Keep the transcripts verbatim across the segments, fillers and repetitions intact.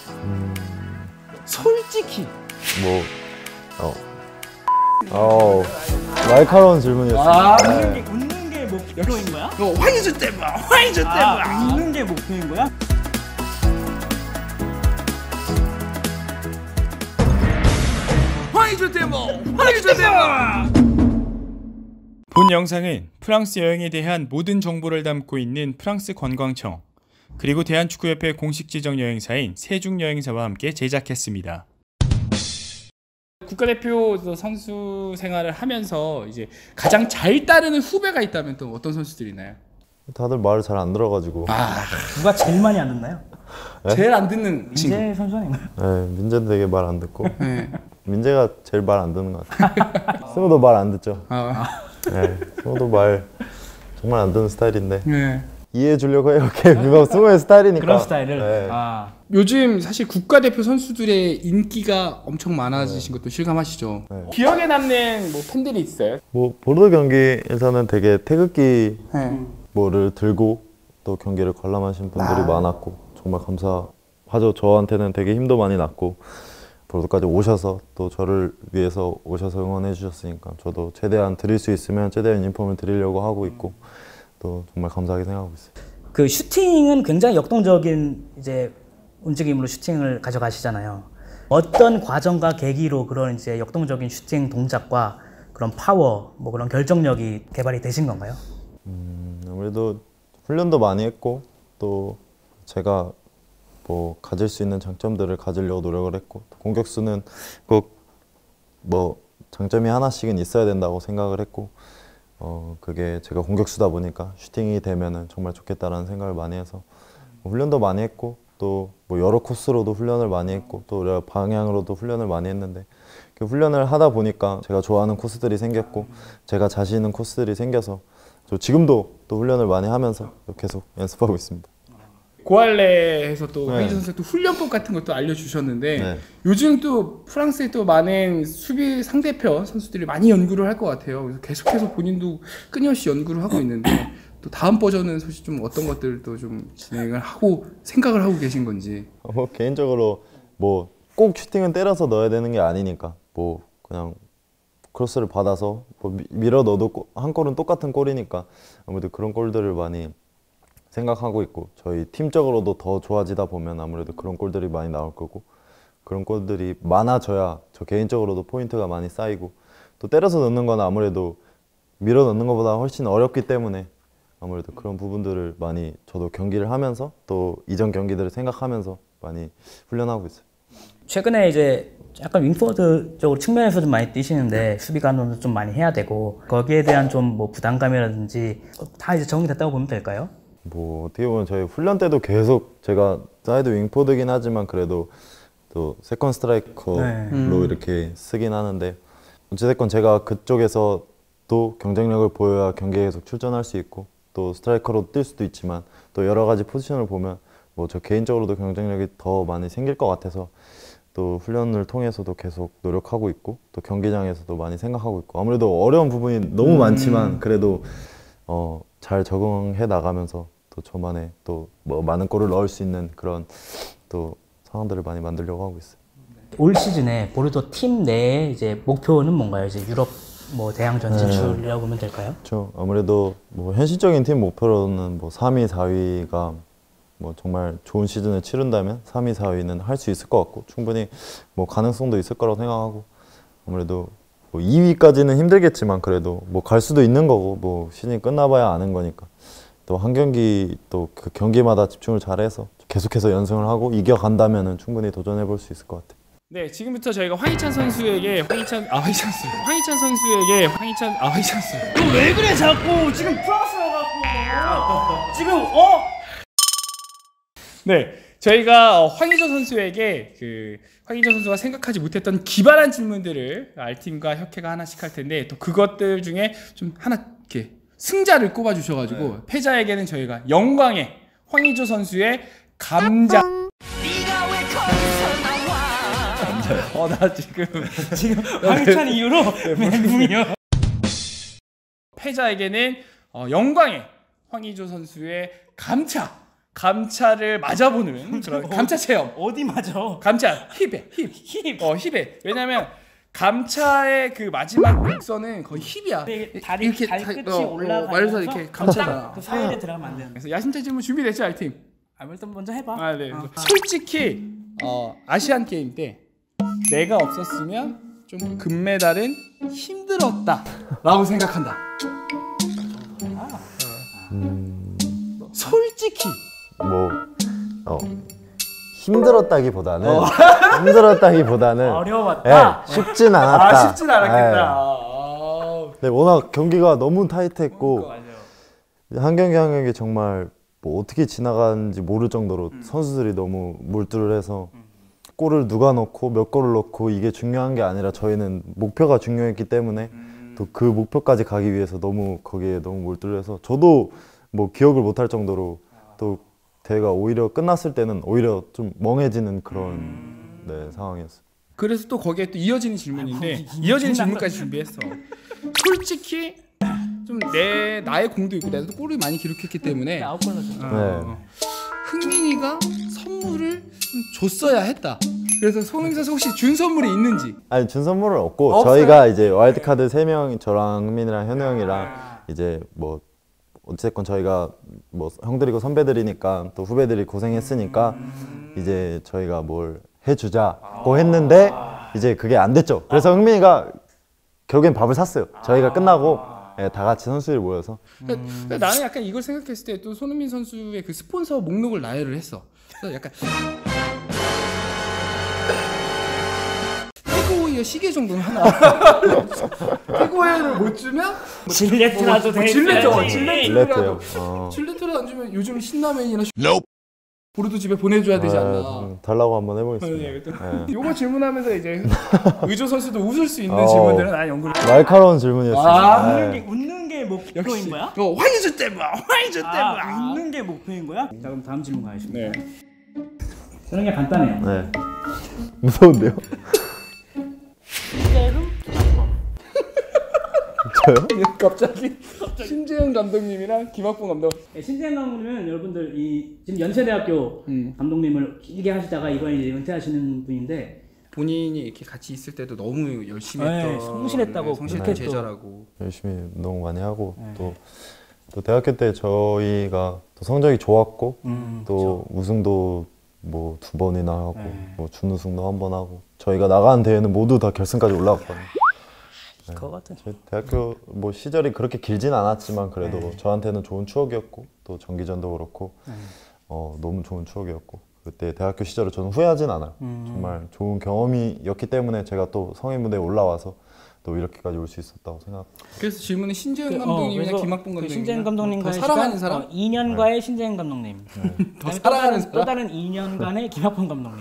음... 솔직히 뭐 어. 어 날카로운 질문이었어요. 아, 네. 웃는 게 웃는 게 목표인 거야? 너 화이즈 때봐, 화이즈 때봐. 아, 웃는 게 목표인 거야? 화이즈 때봐, 화이즈 때봐. 본 영상은 프랑스 여행에 대한 모든 정보를 담고 있는 프랑스 관광청 그리고 대한축구협회 공식 지정 여행사인 세중여행사와 함께 제작했습니다. 국가대표 선수 생활을 하면서 이제 가장 잘 따르는 후배가 있다면 또 어떤 선수들이 있나요? 다들 말을 잘 안 들어가지고. 아, 누가 제일 많이 안 듣나요? 네? 제일 안 듣는 친구. 민재 선수 아닌가요? 네, 민재는 되게 말 안 듣고. 네. 민재가 제일 말 안 듣는 것 같아요. 승우도 말 안 듣죠. 아. 네, 승우도 말 정말 안 듣는 스타일인데. 네. 이해해 주려고 해요. 그냥 승우의 스타일이니까. 그런 스타일을. 네. 아. 요즘 사실 국가대표 선수들의 인기가 엄청 많아지신 네. 것도 실감하시죠? 네. 기억에 남는 뭐 팬들이 있어요? 뭐 보르도 경기에서는 되게 태극기 네. 뭐를 들고 또 경기를 관람하신 분들이 아. 많았고 정말 감사하죠. 저한테는 되게 힘도 많이 났고 보르도까지 오셔서 또 저를 위해서 오셔서 응원해 주셨으니까 저도 최대한 드릴 수 있으면 최대한 유니폼을 드리려고 하고 있고 또 정말 감사하게 생각하고 있어요. 그 슈팅은 굉장히 역동적인 이제 움직임으로 슈팅을 가져가시잖아요. 어떤 과정과 계기로 그런 이제 역동적인 슈팅 동작과 그런 파워, 뭐 그런 결정력이 개발이 되신 건가요? 음, 아무래도 훈련도 많이 했고 또 제가 뭐 가질 수 있는 장점들을 가지려고 노력을 했고 공격수는 꼭 뭐 장점이 하나씩은 있어야 된다고 생각을 했고 어 그게 제가 공격수다 보니까 슈팅이 되면은 정말 좋겠다라는 생각을 많이 해서 뭐 훈련도 많이 했고 또 뭐 여러 코스로도 훈련을 많이 했고 또 여러 방향으로도 훈련을 많이 했는데 그 훈련을 하다 보니까 제가 좋아하는 코스들이 생겼고 제가 자신 있는 코스들이 생겨서 저 지금도 또 훈련을 많이 하면서 계속 연습하고 있습니다. 고알레에서 또 네. 황희조 선수가 또 훈련법 같은 것도 알려주셨는데 네. 요즘 또 프랑스에 또 많은 수비 상대편 선수들이 많이 연구를 할 것 같아요. 그래서 계속해서 본인도 끊임없이 연구를 하고 있는데 또 다음 버전은 사실 좀 어떤 것들도 좀 진행을 하고 생각을 하고 계신 건지. 뭐 개인적으로 뭐 꼭 슈팅은 때려서 넣어야 되는 게 아니니까 뭐 그냥 크로스를 받아서 뭐 밀어 넣어도 한 골은 똑같은 골이니까 아무래도 그런 골들을 많이 생각하고 있고 저희 팀적으로도 더 좋아지다 보면 아무래도 그런 골들이 많이 나올 거고 그런 골들이 많아져야 저 개인적으로도 포인트가 많이 쌓이고 또 때려서 넣는 건 아무래도 밀어 넣는 것보다 훨씬 어렵기 때문에 아무래도 그런 부분들을 많이 저도 경기를 하면서 또 이전 경기들을 생각하면서 많이 훈련하고 있어요. 최근에 이제 약간 윙포드 쪽으로 측면에서 좀 많이 뛰시는데 수비 간호도 좀 많이 해야 되고 거기에 대한 좀 뭐 부담감이라든지 다 이제 정리됐다고 보면 될까요? 뭐 어떻게 보면 저희 훈련 때도 계속 제가 사이드 윙포드긴 하지만 그래도 또 세컨 스트라이커로 네. 음. 이렇게 쓰긴 하는데 어찌됐건 제가 그쪽에서 또 경쟁력을 보여야 경기에 계속 출전할 수 있고 또 스트라이커로 뛸 수도 있지만 또 여러 가지 포지션을 보면 뭐 저 개인적으로도 경쟁력이 더 많이 생길 것 같아서 또 훈련을 통해서도 계속 노력하고 있고 또 경기장에서도 많이 생각하고 있고 아무래도 어려운 부분이 너무 음. 많지만 그래도 어, 잘 적응해 나가면서 또 저만의 또 뭐 많은 골을 넣을 수 있는 그런 또 상황들을 많이 만들려고 하고 있어요. 올 시즌에 보르도 팀 내에 이제 목표는 뭔가요? 이제 유럽 뭐 대항전 진출이라고 보면 될까요? 그렇죠. 아무래도 뭐 현실적인 팀 목표로는 뭐 삼 위, 사 위가 뭐 정말 좋은 시즌을 치른다면 삼 위, 사 위는 할 수 있을 것 같고 충분히 뭐 가능성도 있을 거라고 생각하고 아무래도 뭐 이 위까지는 힘들겠지만 그래도 뭐 갈 수도 있는 거고 뭐 시즌이 끝나봐야 아는 거니까 또 한 경기 또 그 경기마다 집중을 잘해서 계속해서 연승을 하고 이겨간다면은 충분히 도전해 볼 수 있을 것 같아요. 네, 지금부터 저희가 황희찬 선수에게 황희찬 아 황희찬 선수 황희찬 선수에게 황희찬 아 황희찬 선수 너 왜 그래 자꾸 지금 프랑스 와갖고 지금 어? 네, 저희가 황희조 선수에게 그 황희조 선수가 생각하지 못했던 기발한 질문들을 알팀과 협회가 하나씩 할 텐데 또 그것들 중에 좀 하나 이렇게 승자를 꼽아 주셔가지고 네. 패자에게는 저희가 영광의 황희조 선수의 감자. 어, 나 지금 지금 황희찬 이후로 멘붕이요. 패자에게는 어, 영광의 황희조 선수의 감차 감차를 맞아보는 그런 감차 체험. 어디 맞아? 감차 힙에 힙. 힙. 어 힙에. 왜냐면 감차의 그 마지막 곡선은 거의 힙이야. 이게 다리 발끝이 다- 어, 어, 올라가면서 말해서 이렇게 감차잖아. 그 사이에 들어가면 안 되는. 그래서 야심차 질문 준비됐죠, 알팀? 아, 일단 먼저 해봐. 아, 네. 어. 솔직히 어, 아시안 게임 때 내가 없었으면 좀 금메달은 힘들었다라고 생각한다. 음, 솔직히. 뭐 어, 힘들었다기보다는 힘들었다기보다는 어려웠다. 예, 쉽진 않았다. 아, 쉽진 않았겠다. 예. 아, 네, 워낙 경기가 너무 타이트했고 맞아요. 한 경기 한 경기 정말 뭐 어떻게 지나가는지 모를 정도로 선수들이 너무 몰두를 해서 골을 누가 넣고 몇 골을 넣고 이게 중요한 게 아니라 저희는 목표가 중요했기 때문에 또 그 목표까지 가기 위해서 너무 거기에 너무 몰두를 해서 저도 뭐 기억을 못할 정도로 또 대회가 오히려 끝났을 때는 오히려 좀 멍해지는 그런 네, 상황이었어요. 그래서 또 거기에 또 이어지는 질문인데 아, 뭐, 이어지는 질문까지 준비했어. 솔직히 좀 내 나의 공도 있고 내가 또 골을 많이 기록했기 때문에 아홉 골 넣었죠. 어, 흥민이가 선물을 좀 줬어야 했다. 그래서 손흥민 선수 혹시 준 선물이 있는지? 아니 준 선물은 없고 없어요? 저희가 이제 와일드카드 세 명 저랑 흥민이랑 현우 형이랑 이제 뭐 어쨌건 저희가 뭐 형들이고 선배들이니까 또 후배들이 고생했으니까 이제 저희가 뭘 해주자고 했는데 이제 그게 안 됐죠. 그래서 흥민이가 결국엔 밥을 샀어요. 저희가 끝나고 예, 다 같이 선수들이 모여서 그러니까, 그러니까 나는 약간 이걸 생각했을 때 또 손흥민 선수의 그 스폰서 목록을 나열을 했어. 그래서 약간 태그웨어 시계 정도는 하나. 태그웨어를 못 주면 질레트라도 뭐 돼. 질레트, 어, 있어야지. 질레트라도 어. 질레트를 안 주면 요즘 신라면이나 보르도 집에 보내줘야 되지 예, 않나. 음, 달라고 한번 네, 해보겠습니다. 예. 요거 질문하면서 이제 의조 선수도 웃을 수 있는 어. 질문들은 난 연구를. 날카로운 질문이었습니다. 아, 웃는 예. 게 웃는 게 목표인 역시. 거야? 어, 황희주 때문에, 황희주 때문에. 아, 웃는 게 목표인 거야? 자, 그럼 다음 질문 가겠습니다. 네. 저는 그냥 간단해요. 네. 무서운데요? 저요? 갑자기 신재영 감독님이랑 김학봉 감독. 네, 신재현 감독님은 여러분들 이 지금 연세대학교 음. 감독님을 길게 하시다가 이번에 이제 은퇴하시는 분인데 본인이 이렇게 같이 있을 때도 너무 열심히 네, 했던, 성실했다고 성실한 그렇게 또- 제자라고. 열심히 너무 많이 하고 또, 또 대학교 때 저희가 또 성적이 좋았고 음, 또 우승도 뭐 두 번이나 하고 네. 뭐 준우승도 한 번 하고 저희가 나가는 대회는 모두 다 결승까지 올라갔거든요. 그거 같은. 제 대학교 뭐 시절이 그렇게 길진 않았지만 그래도 네. 저한테는 좋은 추억이었고 또 정기전도 그렇고 네. 어, 너무 좋은 추억이었고 그때 대학교 시절을 저는 후회하진 않아요. 음. 정말 좋은 경험이었기 때문에 제가 또 성인 무대에 올라와서 또 이렇게까지 올 수 있었다고 생각합니다. 그래서 질문은 신재영 그, 어, 감독님이나 그래서 김학봉 그 감독님. 신재현 감독님과의 더 사랑하는 시간, 사람? 어, 이 년과의 신재현 감독님. 더 그다음에 사랑하는 또 다른, 사람? 또 다른 이 년간의 김학봉 감독님.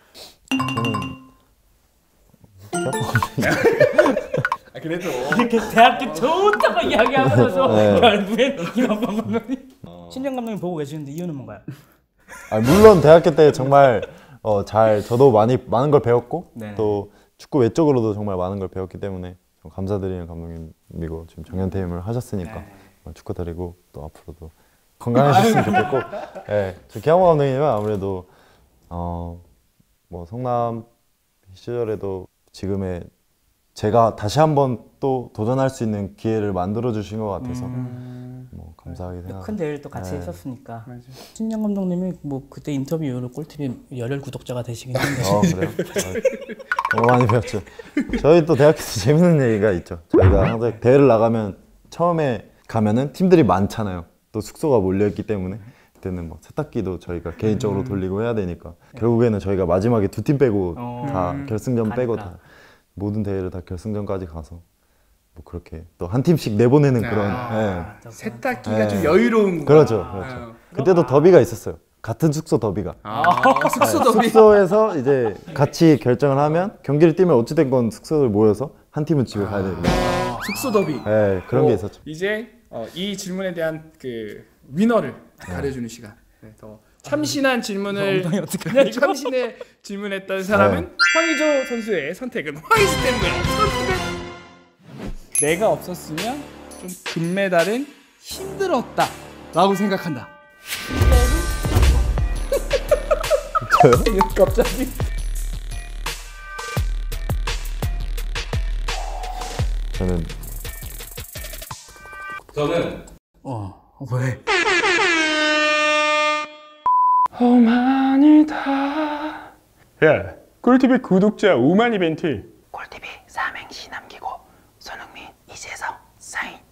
저는 아, 그래도 이렇게 대학교 좋다고 이야기하면서 네. 결국엔 김학봉 감독님. 신재현 감독님 보고 계시는데 이유는 뭔가요? 아, 물론 대학교 때 정말 어, 잘 저도 많이 많은 걸 배웠고 네. 또 축구 외적으로도 정말 많은 걸 배웠기 때문에 좀 감사드리는 감독님이고 지금 정년퇴임을 하셨으니까 네. 어, 축하드리고 또 앞으로도 건강하셨으면 좋겠고 예, 저 김학범 감독님은 아무래도 어, 뭐 성남 시절에도 지금의 제가 다시 한번 또 도전할 수 있는 기회를 만들어 주신 것 같아서 뭐 감사하게 생각. 큰 대회를 또 같이 네. 했었으니까. 맞아. 신재현 감독님이 뭐 그때 인터뷰 이후로 꿀티비 열혈 구독자가 되시긴 했는데. 어 그래요? 어, 너무 많이 배웠죠. 저희 또 대학교 때 재밌는 얘기가 있죠. 저희가 항상 대회를 나가면 처음에 가면은 팀들이 많잖아요. 또 숙소가 몰려있기 때문에 그때는 뭐 세탁기도 저희가 개인적으로 돌리고 해야 되니까 결국에는 저희가 마지막에 두 팀 빼고 어. 다 결승전 빼고 가니까. 다 모든 대회를 다 결승전까지 가서 뭐 그렇게 또 한 팀씩 내보내는 그런 아, 예. 세탁기가 네. 좀 여유로운 거. 그렇죠, 그렇죠. 그때도 더비가 있었어요. 같은 숙소 더비가. 아, 숙소 더비. 숙소에서 이제 같이 결정을 하면 경기를 뛰면 어찌된 건 숙소를 모여서 한 팀은 집에 가야 되고. 숙소 더비. 네, 그런 게 어, 있었죠. 이제 어, 이 질문에 대한 그 위너를 가려주는 시간. 네, 더 참신한 질문을 엉덩이 어떡하냐, 이거? 참신의 질문했던 사람은 네. 황의조 선수의 선택은 황의조 때문에 선택은 내가 없었으면 좀 금메달은 힘들었다라고 생각한다. 있어요? 갑자기. 저는 저는 어, 왜? 오만이다. 야, 꿀티비 구독자 오만 이벤트. 꿀티비 삼행시 남기고 손흥민, 이재성 사인